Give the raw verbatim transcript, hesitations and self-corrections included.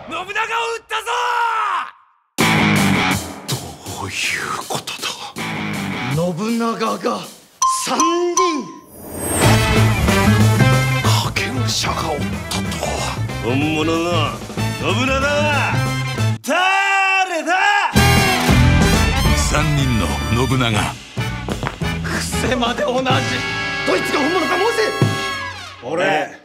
信長を撃ったぞ。 どういうことだ。 信長が三人。 影武者がおったとは。 本物の信長は誰だ。 三人の信長。 癖まで同じ。どいつが本物か申せ。 俺